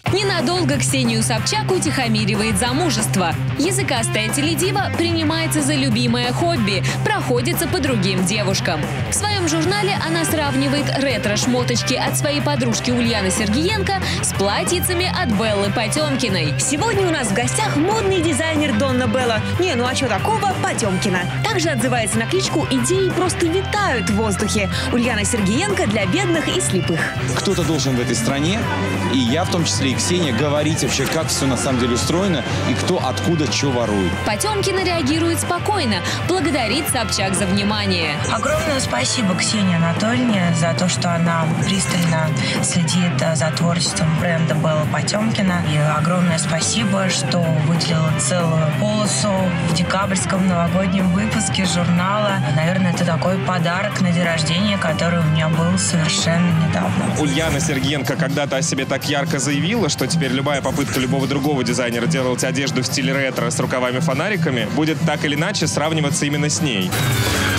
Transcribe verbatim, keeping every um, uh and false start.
Ненадолго Ксению Собчак утихомиривает замужество. Языкастая теледива принимается за любимое хобби – проходится по другим девушкам. В своем журнале она сравнивает ретро-шмоточки от своей подружки Ульяны Сергиенко с платьицами от Беллы Потемкиной. Сегодня у нас в гостях модный дизайнер Донна Белла. Не, ну а что такого? Потемкина. Также отзывается на кличку «Идеи просто витают в воздухе». Ульяна Сергиенко для бедных и слепых. Кто-то должен в этой стране, и я в том числе, и Ксения, говорить вообще, как все на самом деле устроено и кто откуда что ворует. Потемкина реагирует спокойно, благодарит Собчак за внимание. Огромное спасибо Ксении Анатольевне за то, что она пристально следит за творчеством бренда Белла Потемкина. И огромное спасибо, что выделила целую полосу в декабрьском новогоднем выпуске журнала. Наверное, это такой подарок на день рождения, который у меня был совершенно недавно. Ульяна Сергиенко когда-то о себе так ярко заявила, что теперь любая попытка любого другого дизайнера делать одежду в стиле ретро с рукавами-фонариками будет так или иначе сравниваться именно с ней.